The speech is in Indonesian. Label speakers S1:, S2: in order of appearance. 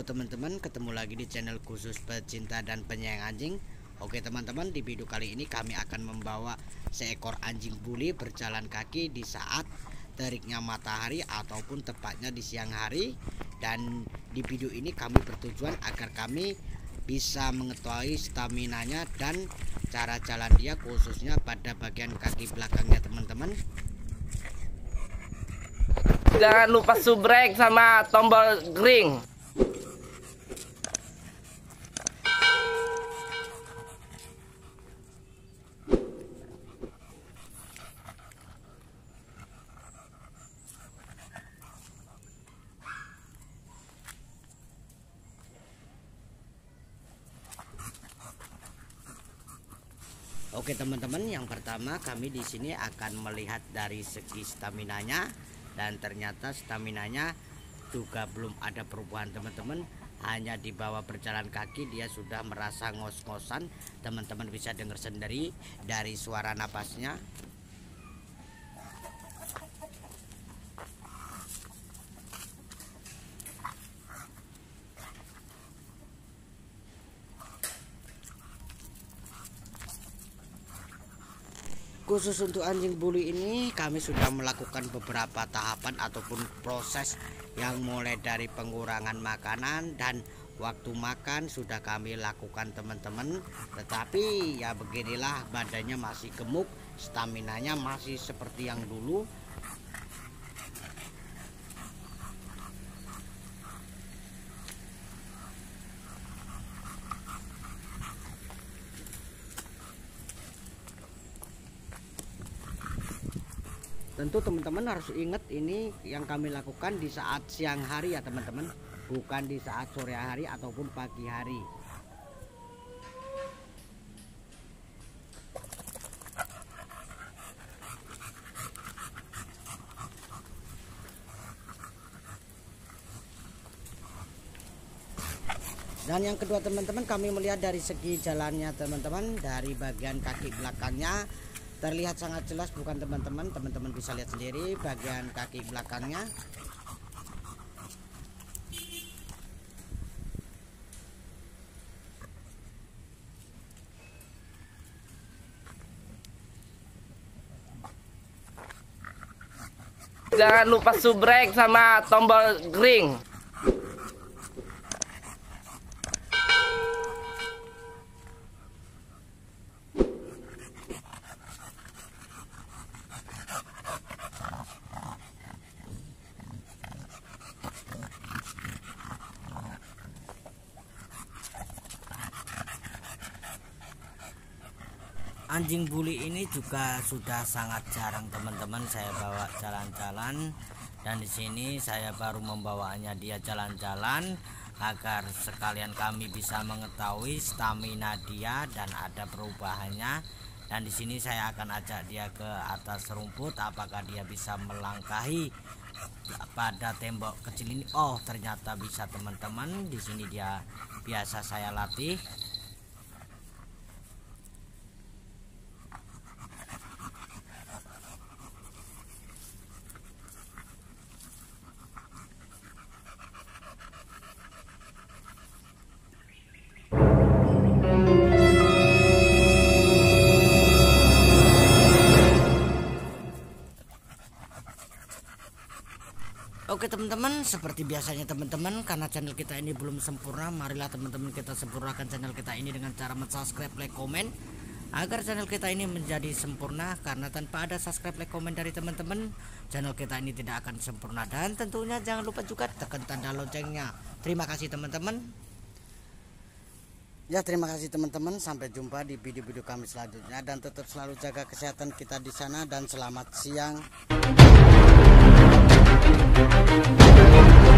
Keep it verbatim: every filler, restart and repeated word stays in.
S1: Halo teman-teman, ketemu lagi di channel khusus pecinta dan penyayang anjing. Oke teman-teman, di video kali ini kami akan membawa seekor anjing bully berjalan kaki di saat teriknya matahari ataupun tepatnya di siang hari. Dan di video ini kami bertujuan agar kami bisa mengetahui staminanya dan cara jalan dia, khususnya pada bagian kaki belakangnya teman-teman.
S2: Jangan lupa subrek sama tombol ring.
S1: Oke teman-teman, yang pertama kami di sini akan melihat dari segi staminanya, dan ternyata staminanya juga belum ada perubahan teman-teman. Hanya di bawah berjalan kaki dia sudah merasa ngos-ngosan. Teman-teman bisa dengar sendiri dari suara napasnya. Khusus untuk anjing bully ini kami sudah melakukan beberapa tahapan ataupun proses, yang mulai dari pengurangan makanan dan waktu makan sudah kami lakukan teman-teman. Tetapi ya beginilah, badannya masih gemuk, staminanya masih seperti yang dulu. Tentu teman-teman harus ingat, ini yang kami lakukan di saat siang hari ya teman-teman, bukan di saat sore hari ataupun pagi hari. Dan yang kedua teman-teman, kami melihat dari segi jalannya teman-teman, dari bagian kaki belakangnya terlihat sangat jelas, bukan teman-teman? Teman-teman bisa lihat sendiri bagian kaki belakangnya.
S2: Jangan lupa subrek sama tombol ring.
S1: Anjing bully ini juga sudah sangat jarang teman-teman saya bawa jalan-jalan, dan di sini saya baru membawanya dia jalan-jalan agar sekalian kami bisa mengetahui stamina dia dan ada perubahannya. Dan di sini saya akan ajak dia ke atas rumput, apakah dia bisa melangkahi pada tembok kecil ini. Oh, ternyata bisa teman-teman. Di sini dia biasa saya latih. Oke teman-teman, seperti biasanya teman-teman, karena channel kita ini belum sempurna, marilah teman-teman kita sempurnakan channel kita ini dengan cara subscribe, like, komen, agar channel kita ini menjadi sempurna. Karena tanpa ada subscribe, like, komen dari teman-teman, channel kita ini tidak akan sempurna. Dan tentunya jangan lupa juga tekan tanda loncengnya. Terima kasih teman-teman. Ya, terima kasih teman-teman. Sampai jumpa di video-video kami selanjutnya, dan tetap selalu jaga kesehatan kita di sana, dan selamat siang.